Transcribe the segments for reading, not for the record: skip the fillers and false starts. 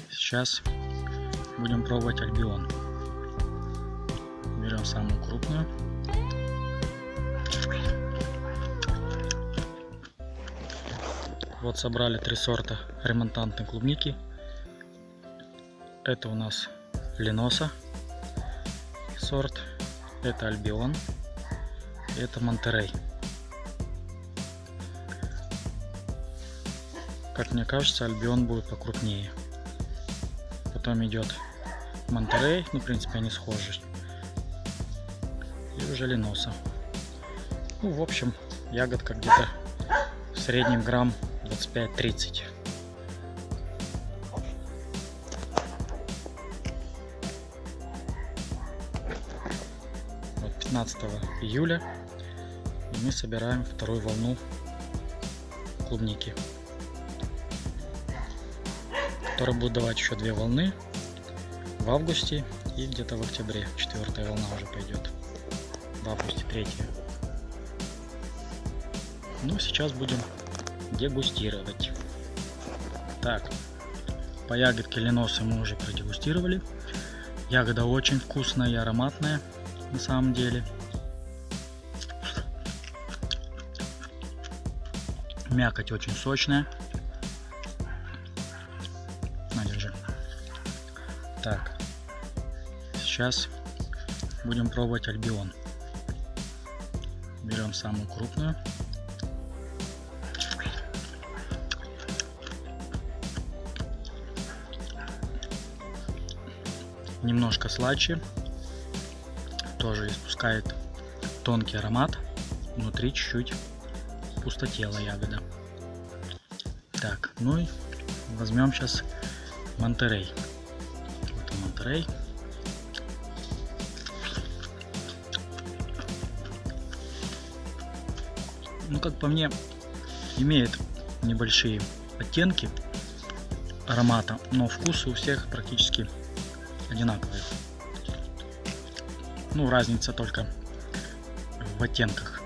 Сейчас будем пробовать Альбион. Берем самую крупную. Вот собрали 3 сорта ремонтантной клубники. Это у нас Леноса сорт, это Альбион, это Монтерей. Как мне кажется, Альбион будет покрупнее. Потом идет Монтерей, ну, в принципе, они схожи. И уже Леноса. Ну, в общем, ягодка где-то в среднем грамм 25-30. Вот 15 июля и мы собираем вторую волну клубники, которая будет давать еще 2 волны в августе и где-то в октябре 4-я волна уже пойдет, в августе 3-я. Ну, сейчас будем дегустировать. Так, по ягодке Леносы мы уже продегустировали. Ягода очень вкусная и ароматная на самом деле. Мякоть очень сочная. На, держи. Так, сейчас будем пробовать Альбион. Берем самую крупную. Немножко сладче, тоже испускает тонкий аромат, внутри чуть-чуть пустотела ягода. Так, ну и возьмем сейчас Монтерей. Вот Монтерей. Ну, как по мне, имеет небольшие оттенки аромата, но вкусы у всех практически одинаковые. Ну, разница только в оттенках,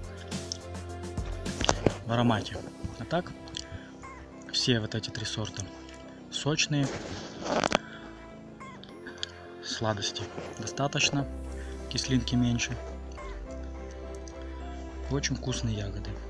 в аромате. А так, все вот эти 3 сорта сочные, сладости достаточно, кислинки меньше. Очень вкусные ягоды.